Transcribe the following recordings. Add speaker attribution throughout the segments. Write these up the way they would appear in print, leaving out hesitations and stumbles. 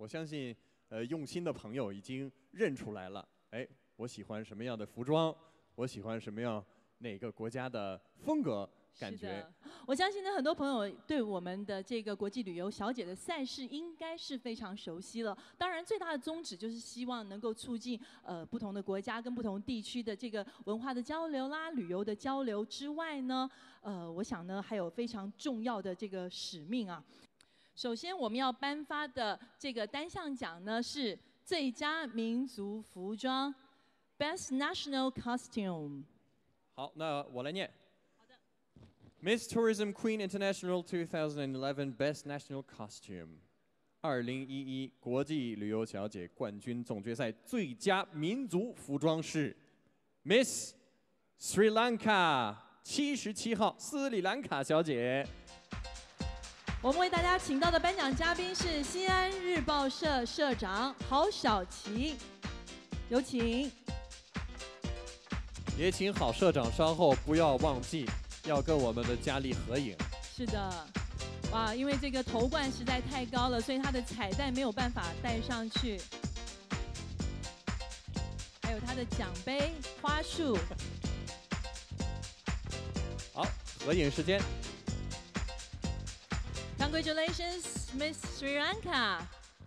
Speaker 1: 我相信，用心的朋友已经认出来了。哎，我喜欢什么样的服装？我喜欢什么样哪个国家的风格？感觉。
Speaker 2: 我相信呢，很多朋友对我们的这个国际旅游小姐的赛事应该是非常熟悉了。当然，最大的宗旨就是希望能够促进不同的国家跟不同地区的这个文化的交流啦、旅游的交流之外呢，我想呢还有非常重要的这个使命啊。首先，我们要颁发的这个单项奖呢是最佳民族服装 （Best National Costume）。
Speaker 1: 好，那我来念。 Miss Tourism Queen International 2011 Best National Costume， 2011国际旅游小姐冠军总决赛最佳民族服装是 Miss Sri Lanka 77号斯里兰卡小姐。
Speaker 2: 我们为大家请到的颁奖嘉宾是西安日报社社长郝小琪，有请。
Speaker 1: 也请郝社长稍后不要忘记。 要跟我们的佳丽合影。
Speaker 2: 是的，哇，因为这个头冠实在太高了，所以它的彩带没有办法戴上去。还有它的奖杯、花束。
Speaker 1: 好，合影时间。
Speaker 2: Congratulations, Miss Sri Lanka！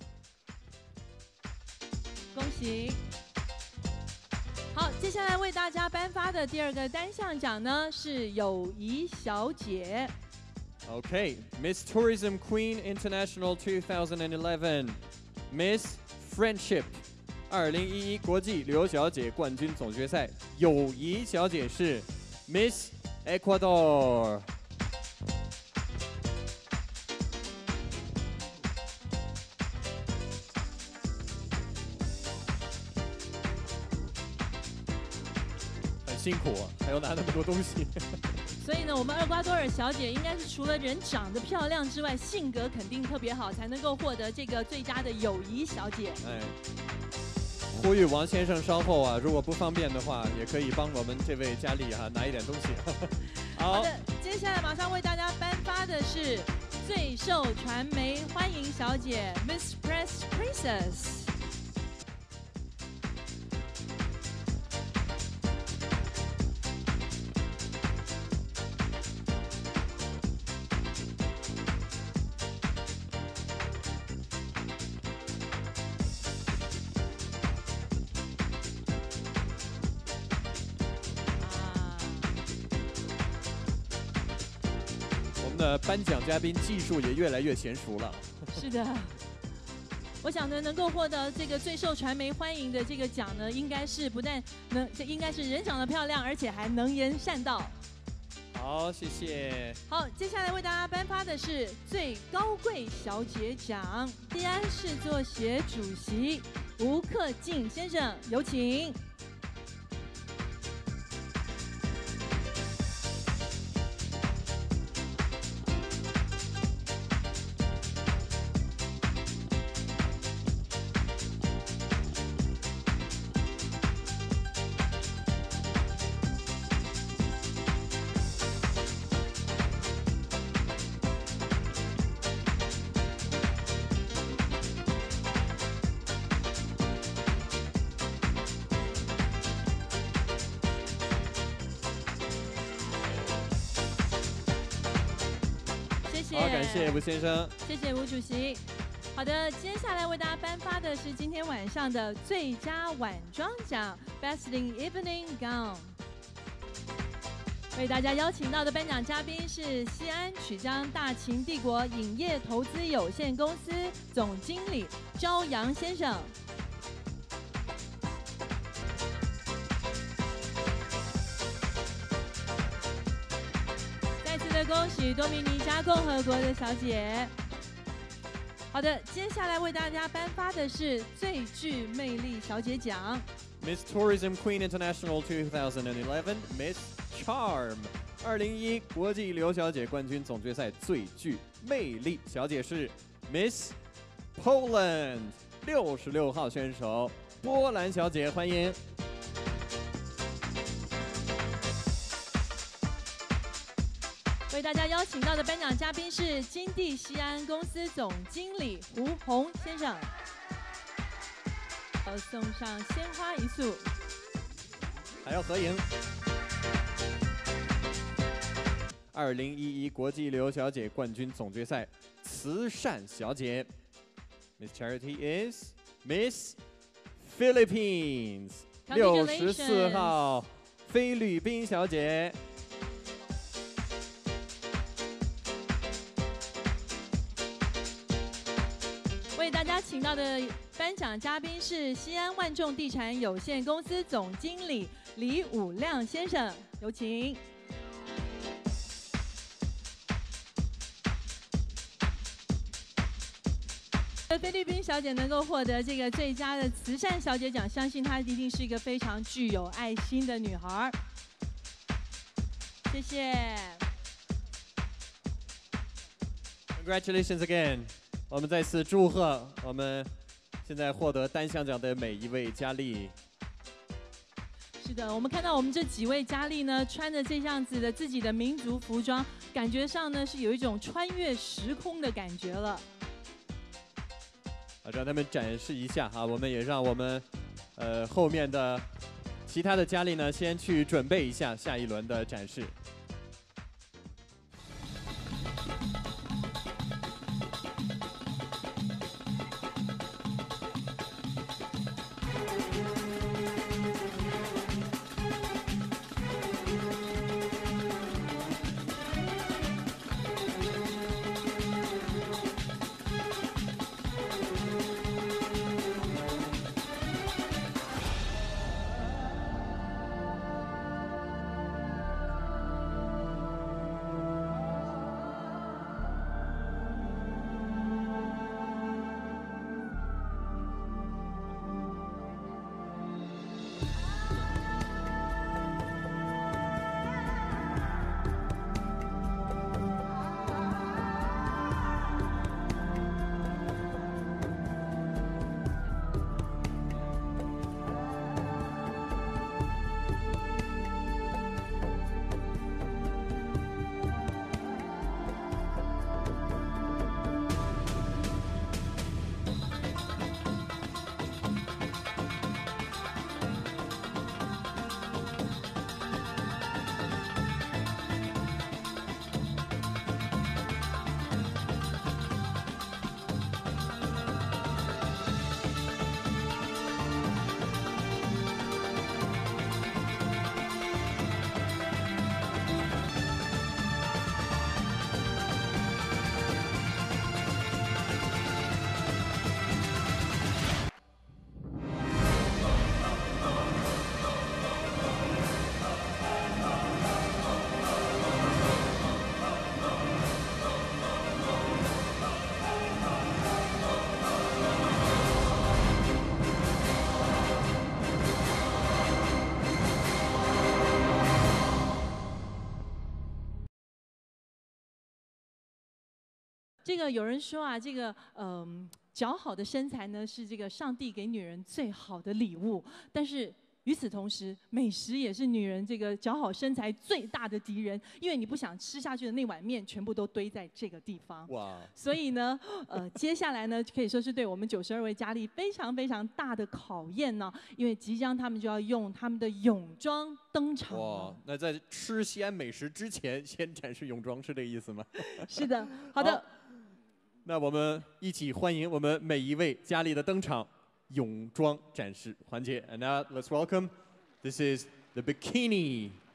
Speaker 2: 恭喜！ 好，接下来为大家颁发的第二个单项奖呢是友谊小姐。
Speaker 1: Okay, Miss Tourism Queen International 2011 Miss Friendship 2011国际旅游小姐冠军总决赛友谊小姐是 Miss Ecuador。 辛苦啊，还要拿那么多东西。
Speaker 2: 所以呢，我们厄瓜多尔小姐应该是除了人长得漂亮之外，性格肯定特别好，才能够获得这个最佳的友谊小姐。
Speaker 1: 哎，呼吁王先生稍后啊，如果不方便的话，也可以帮我们这位佳丽哈拿一点东西。
Speaker 2: 好的，接下来马上为大家颁发的是最受传媒欢迎小姐 Miss Press Princess。
Speaker 1: 颁奖嘉宾技术也越来越娴熟了。
Speaker 2: 是的，我想呢，能够获得这个最受传媒欢迎的这个奖呢，应该是不但应该是人长得漂亮，而且还能言善道。
Speaker 1: 好，谢谢。
Speaker 2: 好，接下来为大家颁发的是最高贵小姐奖，西安市作协主席吴克敬先生，有请。
Speaker 1: 好，感谢吴先生，
Speaker 2: 谢谢吴主席。好的，接下来为大家颁发的是今天晚上的最佳晚装奖 （Best in Evening Gown）。为大家邀请到的颁奖嘉宾是西安曲江大秦帝国影业投资有限公司总经理朝阳先生。 恭喜多米尼加共和国的小姐。好的，接下来为大家颁发的是最具魅力小姐奖
Speaker 1: ，Miss Tourism Queen International 2011 Miss Charm 2011国际旅游小姐冠军总决赛最具魅力小姐是 Miss Poland 66号选手波兰小姐，欢迎。
Speaker 2: 为大家邀请到的颁奖嘉宾是金地西安公司总经理胡红先生。 送上鲜花一束，
Speaker 1: 还要合影。2011国际旅游小姐冠军总决赛慈善小姐 ，Miss Charity is Miss Philippines， 64号菲律宾小姐。
Speaker 2: 为大家请到的颁奖嘉宾是西安万众地产有限公司总经理李武亮先生，有请。菲律宾小姐能够获得这个最佳的慈善小姐奖，相信她一定是一个非常具有爱心的女孩。谢谢。
Speaker 1: Congratulations again！ 我们再次祝贺我们现在获得单项奖的每一位佳丽。
Speaker 2: 是的，我们看到我们这几位佳丽呢，穿着这样子的自己的民族服装，感觉上呢是有一种穿越时空的感觉了。
Speaker 1: 让他们展示一下啊，我们也让我们后面的其他的佳丽呢，先去准备一下下一轮的展示。
Speaker 2: 这个有人说啊，这个姣好的身材呢是这个上帝给女人最好的礼物，但是与此同时，美食也是女人这个姣好身材最大的敌人，因为你不想吃下去的那碗面全部都堆在这个地方。哇！所以呢，接下来呢可以说是对我们92位佳丽非常非常大的考验呢，因为即将他们就要用他们的泳装登场了。哇！
Speaker 1: 那在吃西安美食之前，先展示泳装，是这个意思吗？
Speaker 2: 是的，好的。
Speaker 1: 那我们一起欢迎我们每一位佳丽的登场，泳装展示环节。And now let's welcome, this is the bikini